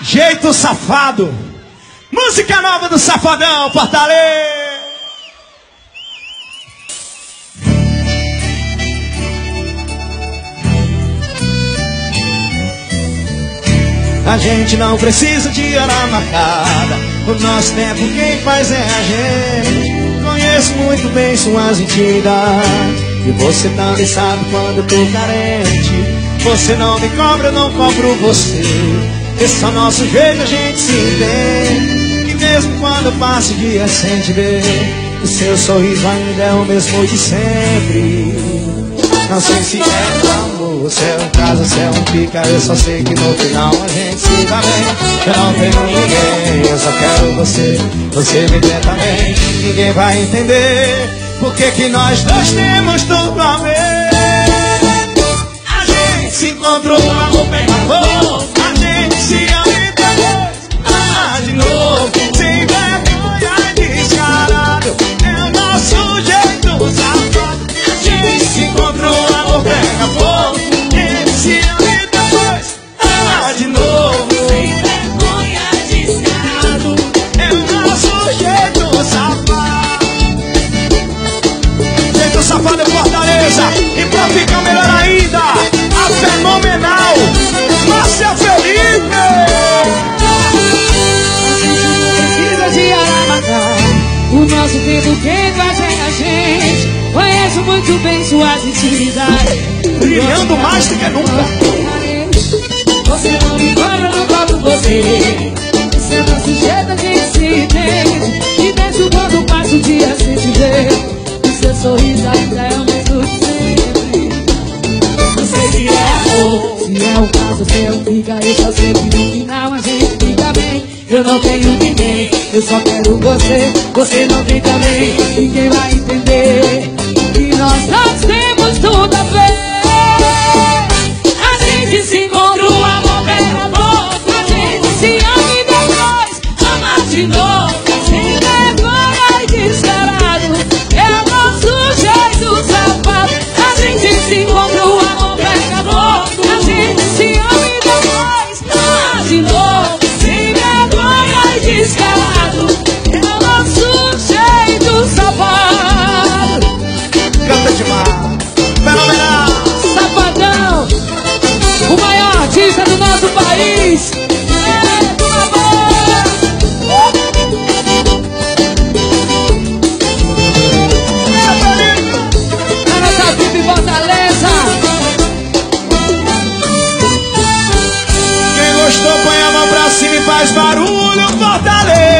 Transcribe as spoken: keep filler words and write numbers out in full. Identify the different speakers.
Speaker 1: Jeito Safado. Música nova do Safadão, Fortaleza. A gente não precisa de hora marcada. O nosso tempo quem faz é a gente. Conheço muito bem suas intimidades. E você também sabe quando eu tô carente. Você não me cobra, eu não cobro você. Esse é o nosso jeito, a gente se entende. E mesmo quando eu passo dias sem te ver, o seu sorriso ainda é o mesmo de sempre. Não sei se é um amor, se é um caso, se é um pica. Eu só sei que no final a gente se dá bem. Eu não tenho ninguém, eu só quero você. Você me vê também. Ninguém vai entender por que que nós dois temos tudo a ver. A gente se encontrou, o amor pega fogo. A gente se ama e depois ama de novo. Sem vergonha e descarado, é o nosso jeito safado. A gente se encontrou, o amor pega fogo. A gente se ama e depois ama de novo. Sem vergonha e descarado, é o nosso jeito safado. Jeito safado é Fortaleza. E pra ficar melhor ainda, a fenomenal Márcia Felipe.
Speaker 2: Precisa de alavancar. O nosso tempo quem faz é a gente. Conheço muito bem suas intimidades.
Speaker 1: Brilhando mais do que nunca.
Speaker 2: Você não me cobra, eu não cobro você. Esse é o nosso jeito, a gente se entende. E mesmo quando passa o dia sem te ver, o seu sorriso ainda é o mesmo de sempre. Não sei se é amor, se é o caso, se é o fica. Eu só sei que no final a gente fica bem. Eu não tenho ninguém, eu só quero você. Você não tem também, ninguém vai entender que nós dois temos tudo a ver. A gente se encontra, o amor pega fogo. A gente se ama e depois ama de novo. Sem vergonha e descarado, é o nosso jeito safado. A gente se encontra, o amor pega fogo. A gente se ama e depois ama de novo. Sem vergonha e descarado, é o nosso jeito safado.
Speaker 1: Canta demais. Fenomenal.
Speaker 2: Safadão, o maior artista do nosso país. É, por favor. A nossa vida em Fortaleza.
Speaker 1: Quem gostou põe a mão pra cima e faz barulho, Fortaleza.